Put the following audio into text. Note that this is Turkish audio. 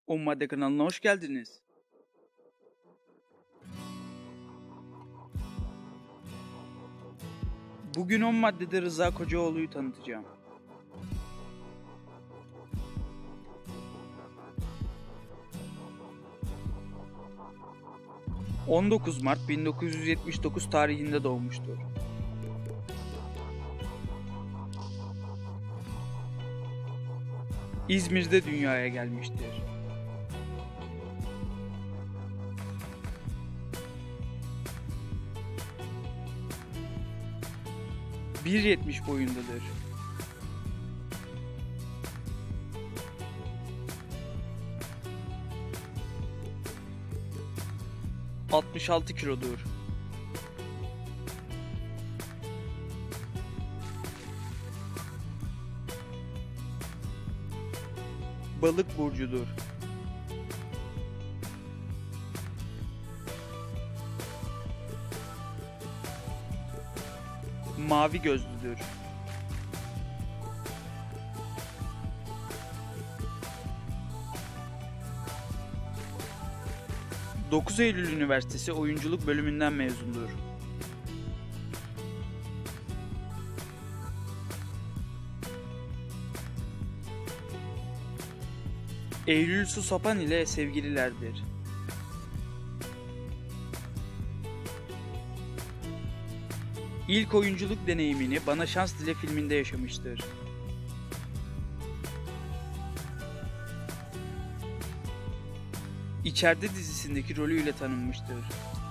10 Madde kanalına hoş geldiniz. Bugün 10 maddede Rıza Kocaoğlu'yu tanıtacağım. ...19 Mart 1979 tarihinde doğmuştur. İzmir'de dünyaya gelmiştir. ...1.70 boyundadır. ...66 kilodur. Balık burcudur. Mavi gözlüdür. ...9 Eylül Üniversitesi Oyunculuk Bölümünden mezundur. Eylül Su Sapan ile sevgililerdir. İlk oyunculuk deneyimini Bana Şans Dile filminde yaşamıştır. İçeride dizisindeki rolüyle tanınmıştır.